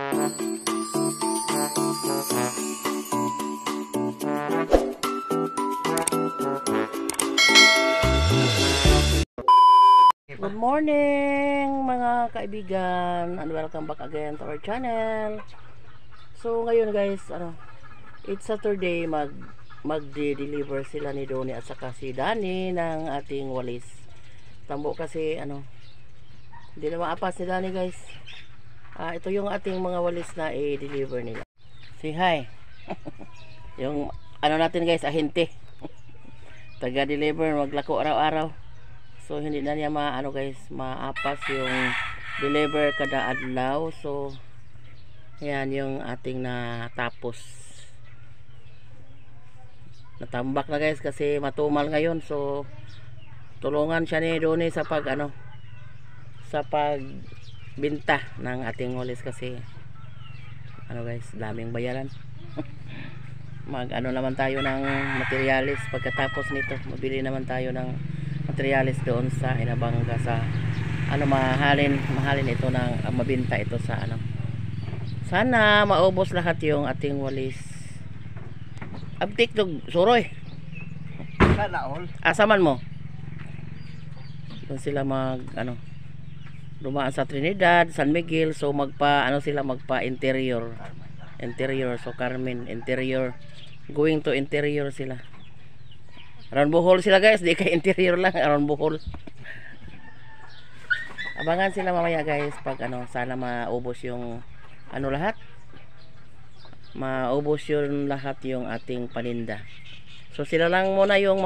Good morning mga kaibigan and welcome back again to our channel. So ngayon guys, it's Saturday, mag-deliver sila ni Donnie at saka si Danny ng ating walis. Tambo kasi hindi na maapas si Danny guys. Ito yung ating mga walis na i-deliver nila. Say hi. Yung natin guys, ahente. Taga-deliver, maglako araw-araw. So hindi na niya guys, maapas yung deliver kada adlaw. So ayan yung ating natapos. Natambak na guys kasi matumal ngayon. So tulungan siya ni Donnie sa sa pagbenta ng ating walis kasi guys, daming bayaran. Naman tayo ng materialis pagkatapos nito. Mabili naman tayo ng materialis doon sa Inabanga sa mahalin ito ng mabenta ito sa sana maubos lahat yung ating walis. Abtik dog suroy sana all asaman mo doon sila dumaan sa Trinidad, San Miguel. So magpa interior so Carmen interior, going to interior sila. Around Bohol sila guys, di kay interior lang, around Bohol. Abangan sila mamaya guys pag sana maubos yung lahat. Maubos yung lahat yung ating paninda. So sila lang muna yung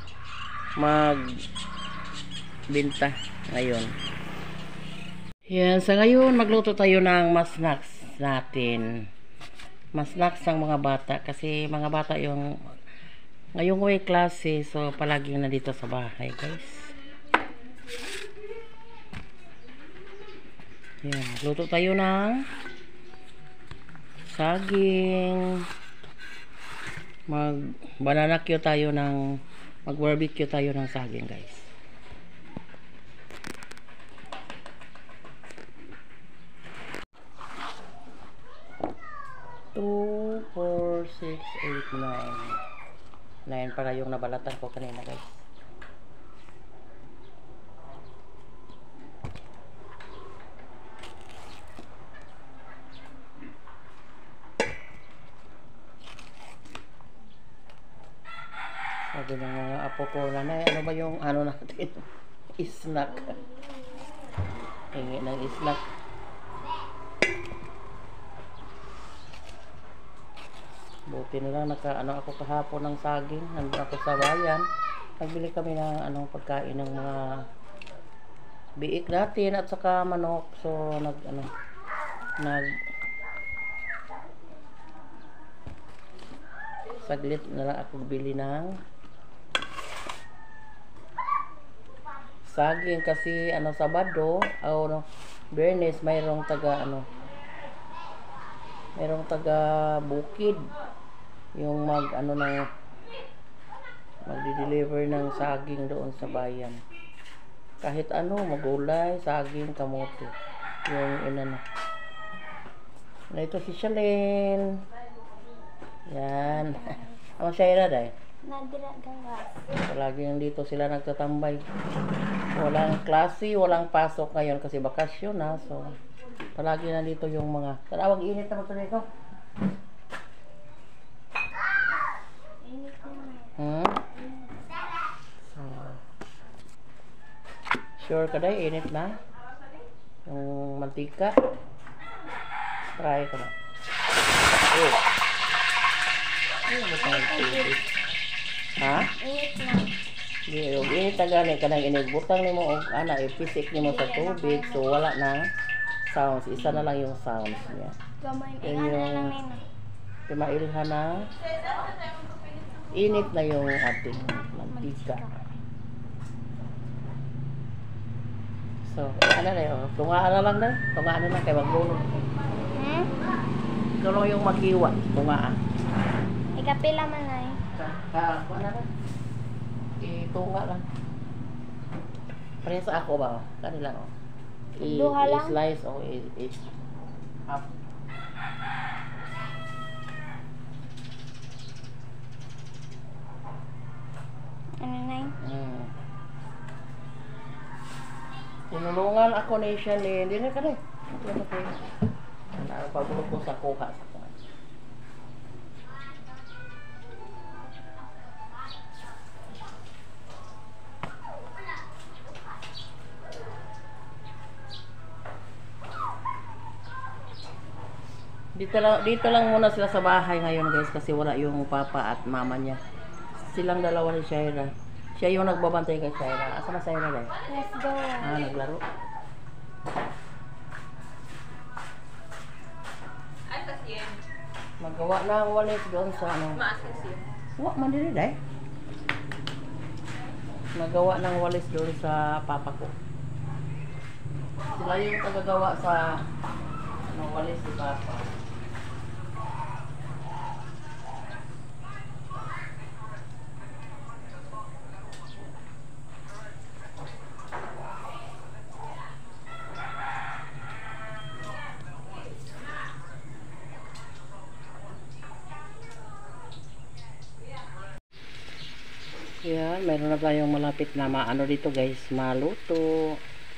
magbenta ngayon. Yan, sa ngayon magluto tayo ng mas snacks natin. Mas snacks ng mga bata kasi mga bata yung ngayong way klase, so palaging nandito sa bahay guys. Yan, luto tayo ng saging. Mag-barbecue tayo ng saging guys. 2, 4, 6, 8, 9. 9 para yung nabalatan ko kanina guys. Sabi ng mga apo ko na ano ba yung natin? Snack. Hingi ng snack. Buti na lang ako kahapon ng saging. Nandun ako sa bayan. Nagbili kami ng pagkain ng mga biik natin at saka manok. So saglit na lang ako bili ng saging kasi Sabado Biyernes mayroong taga bukid yung magdi-deliver ng saging doon sa bayan. Kahit magulay, saging, kamote. Yung ito si Shalene. Yan. Ang Shaira dahil. Nadira gawas. Palagi dito sila nagtatambay. Walang klase, walang pasok ngayon kasi bakasyon na. So palagi nandito yung mga tarawag init naman ito nito. Sure ka dahil init na yung mantika. Try ko na. Ha? Init na. Yung init na gani kanang inigbutang nimo og ipisik nimo sa tubig so wala nang sounds. Isa na lang yung sounds niya. Gamay lang Pimailhan na init na yung ating mantika. So, na yun. Tungaan na lang dahil. Tungaan na lang kay maglulog. Ikaw lang yung maghiwa. Tungaan. Ikapila man na eh. Ano na? Itunga lang. Pareha sa ako ba? Kanila Duha lang? I-slice o half. Kuan ako ni Shalyn. Dili ka rin. Ano pagulo ko sa kuha sa kuan. Dito lang muna sila sa bahay ngayon guys kasi wala yung papa at mama niya. Silang dalawa ni Shaira. Siya yung nagbabantay kay Shaira. Asa na Shaira dahil? Let's go. Naglaro. Magawa na ang walis doon sa ano. Maasis yun. Wa man diri dai. Nagawa ng walis doon sa papa ko. Sila yung tagagawa sa walis ni papa. Yan, meron na tayong malapit na maano dito guys, maluto.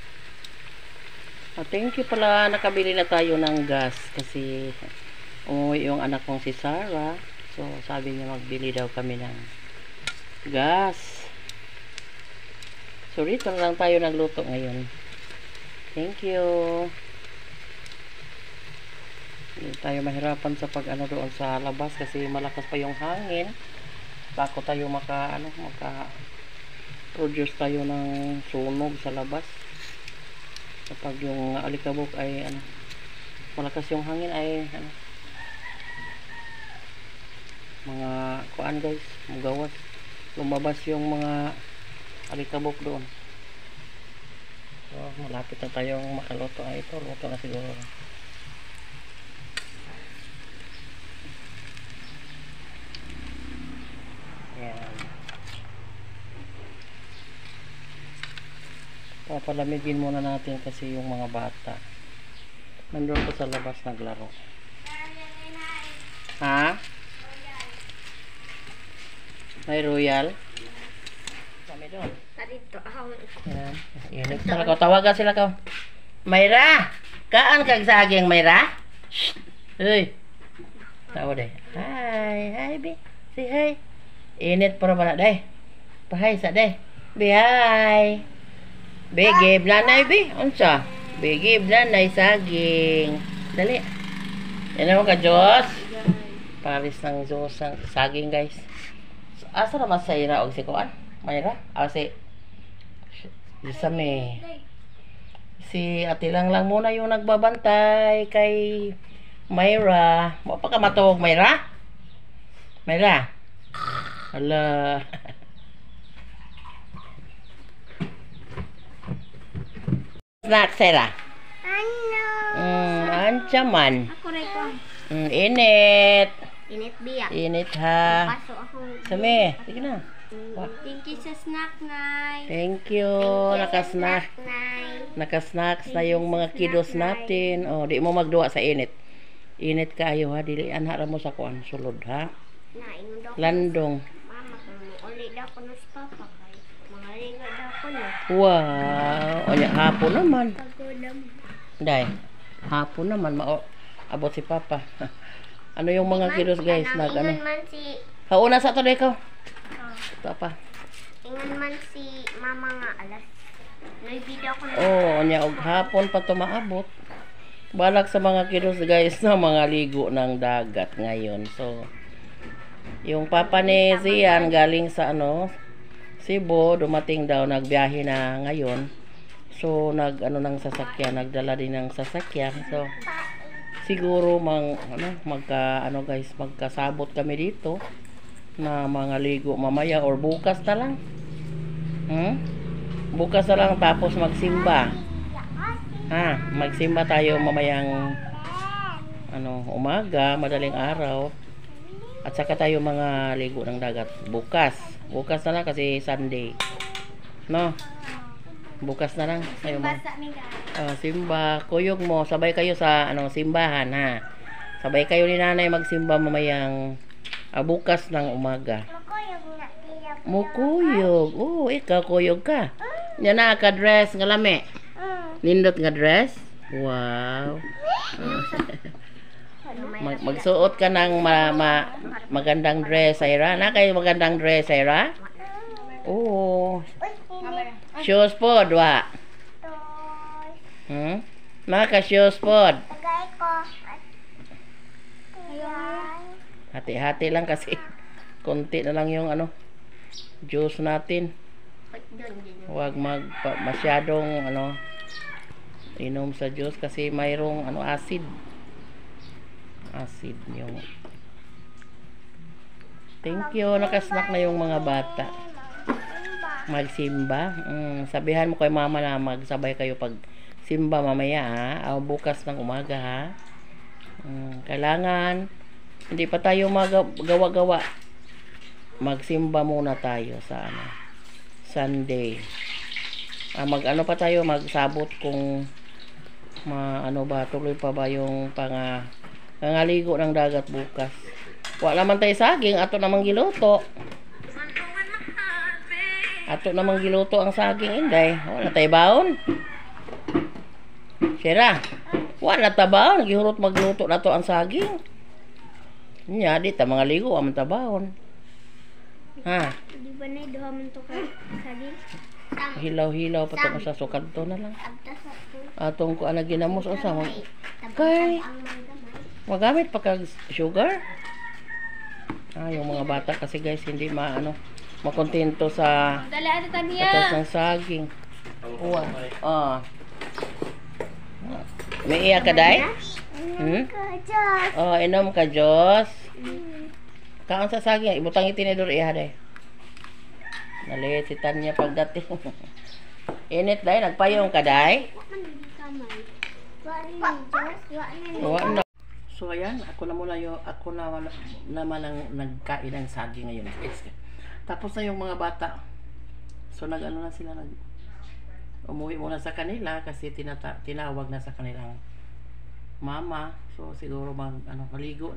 Thank you pala, nakabili na tayo ng gas kasi umuwi yung anak kong si Sarah. So, sabi niya magbili daw kami ng gas. So, dito na lang tayo nagluto ngayon. Thank you. Hindi tayo mahirapan sa pag-ano doon sa labas kasi malakas pa yung hangin. Bako tayo maka produce tayo ng sunog sa labas kapag yung alikabok ay malakas yung hangin ay mga kuan guys, magawas lumabas yung mga alikabok doon. So malapit na tayong makaluto. Ito luto na siguro. Papalamigin muna natin kasi yung mga bata nandun po sa labas naglaro. Ha? May royal? Kami doon. Dito ako. Yan. Init talaga. Tawagan sila ko. Mayra! Kaan kag saging Mayra? Shh! Uy! Tawa day. Hi! Hi be! Say hi! Init para ba na day? Pahay sa day. Be hi! Bigib nanay be, unsa? Bigib nanay saging. Dali. Yan mo ka Diyos. Paris ng Diyos ang saging guys. So, asa naman sa ira og si Kuan? Mayra? Si Same. Si Ate lang muna yung nagbabantay kay Mayra. Mo pa ka matawag Mayra? Mayra? Hala. Snack Sarah. Ano? Ancaman. Ako rin ko. Init. Init biyak. Init ha. Paso ako. Same. Sige na. Thank you sa snack, Nay. Thank you. Nakasnack. Nay. Nakasnacks na yung mga kiddos natin. Oh, di mo magduwa sa init. Init kayo ha. Dili anhara mo sa kuan sulod ha. Naingon daw. Landong. Mama, kung ulit daw ko na sa papa kay mga liga daw ko na. Wow. O nya hapon naman. Pagulam. Dai. Hapon naman abot si Papa. Ano yung mga kiddos guys nag ano. Ingon man si Hauna sa to day ko. Papa. Ingon man si mama nga alas. May video ko na. Oh, nya og hapon pa to maabot. Balak sa mga kiddos guys na mga ligo ng dagat ngayon. So yung papa ni Zian galing sa Cebu, dumating daw, nagbiyahe na ngayon. So nagdala din ng sasakyan. So siguro magkasabot kami dito na mga ligo mamaya or bukas na lang. Bukas na lang tapos magsimba. Magsimba tayo mamayang umaga, madaling araw. At saka tayo mga ligo ng dagat bukas. Bukas na lang kasi Sunday. No? Bukas na lang. Simba, kuyog mo, sabay kayo sa simbahan ha. Sabay kayo ni nanay magsimba mamayang bukas ng umaga. Mukuyog. Oh, ikaw kuyog ka. Yan na ka-dress nga lami. Nindot nga dress? Wow. Magsuot ka ng magandang dress, Ira. Na kayo magandang dress, Ira? Oo. Shoes po, dwa. Shoes po. Tagay ko. Hati-hati lang kasi konti na lang yung juice natin. Huwag masyadong inom sa juice kasi mayroong acid yung. Thank you, nakasnack na yung mga bata. Magsimba. Sabihan mo kay mama na magsabay kayo pag simba mamaya ha, o bukas ng umaga ha. Kailangan hindi pa tayo magawa-gawa, magsimba muna tayo sa Sunday. Pa tayo magsabot kung tuloy pa ba yung pangaligo ng dagat bukas. Wala naman tayo saging, ato namang giluto. Ang saging, inday. Wala tayo baon. Sira, wala tabaon. Gihurot magluto na to ang saging. Nya, di ta mga ligo, aman tabaon. Ha? Di ba na duha man to ka saging? Hilaw-hilaw pa to sa sukad to na lang. Abta sa to. Atong ko ginamos unsa mo. Kay magamit pa kag sugar. Yung mga bata kasi guys hindi makontento sa atas ng saging. May iya ka day? Inom ka Diyos. Kaon sa saging, ibutang itinidor iya day. Nalit si Tanya pagdating. Init day, nagpayong ka day? Wala. So ayan, ako naman ang nagkain ng saging ngayon. Tapos na yung mga bata. So na sila umuwi muna sa kanila kasi tinawag na sa kanilang mama. So siguro maligo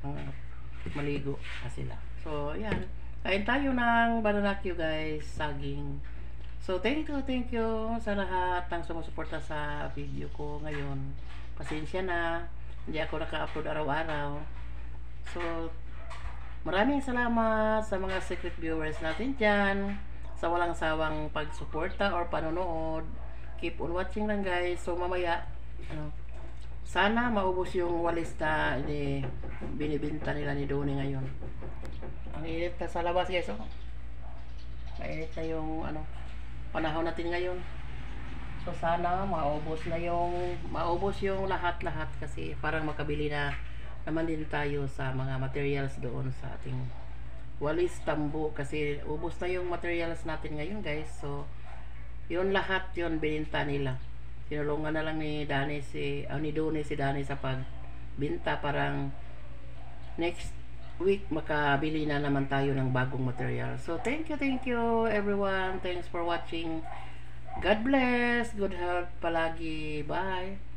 na sila. So ayan, kain tayo ng bananakyo guys, saging. So thank you sa lahat ng sumusuporta sa video ko ngayon. Pasensya na, hindi ako naka-upload araw-araw. So maraming salamat sa mga secret viewers natin dyan, sa walang sawang pagsuporta or panonood. Keep on watching lang guys. So mamaya sana maubos yung walis na binibinta nila ni Donnie ngayon. Ang init na sa labas guys. Mainit na yung panahon natin ngayon. So sana maubos yung lahat-lahat kasi parang makabili na naman din tayo sa mga materials doon sa ating walis tambo kasi ubos na yung materials natin ngayon guys. So yun lahat yun bininta nila. Tinulungan na lang ni Donnie si Donnie sa pagbinta. Parang next week makabili na naman tayo ng bagong material. So thank you everyone. Thanks for watching. God bless. Good health palagi. Bye.